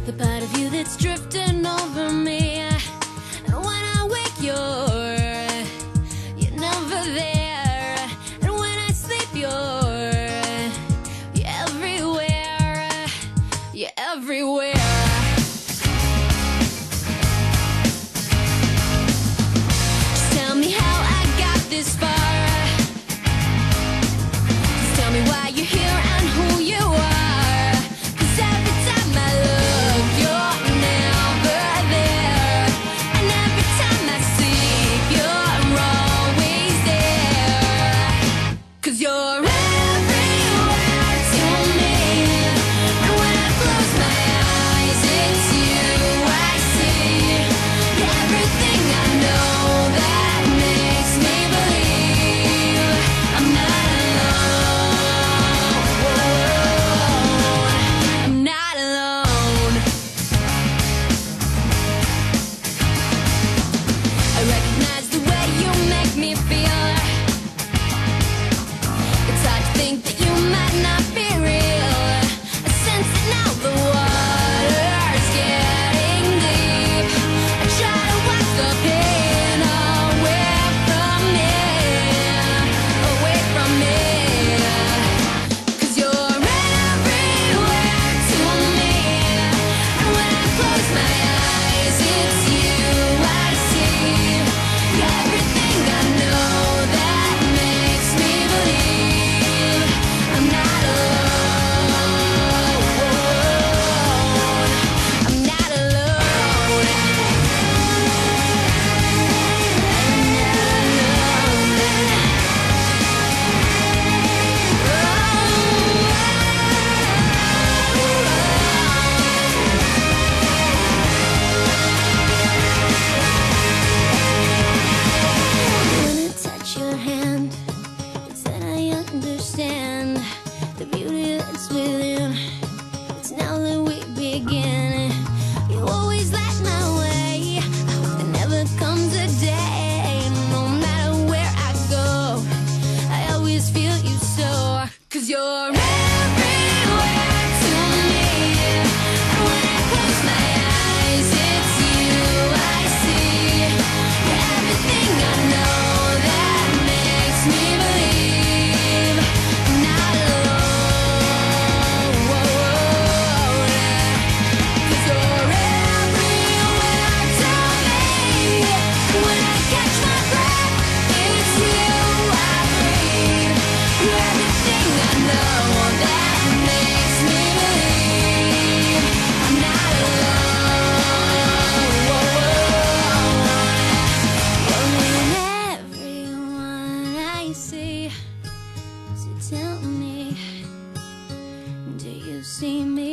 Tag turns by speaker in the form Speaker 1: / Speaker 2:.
Speaker 1: the part of you that's drifting over me. And when I wake, you're never there. And when I sleep, you're everywhere. You're everywhere. Just tell me how I got this far. Just tell me why you're here and who you are. 'Cause every time I look, you're never there. And every time I sleep, you're always there. 'Cause you're everywhere to me. And when I close my eyes, it's you I see. You're everything I know that makes me believe I'm not alone. I'm not alone. I recognize the way you make me feel. It's hard to think that you might not be real. I sense it now, the water's getting deep. I try to wash the pain away from me, away from me. 'Cause you're everywhere to me. And when I close my eyes, it's you I see. You're everything I know that makes me believe I'm not alone. I'm not alone. When I touch your hand, it's then I understand the beauty that's within. It's now that we begin. You always light my way. I hope there never comes a day. No matter where I go, I always feel you so. 'Cause you're everywhere to me. And when I close my eyes, it's you I see. You're everything I know that makes me believe I'm not alone. 'Cause you're everywhere to me. When I catch my breath, it's you I breathe. You're everything I know that makes me believe I'm not alone. You're in everyone I see. So tell me, do you see me?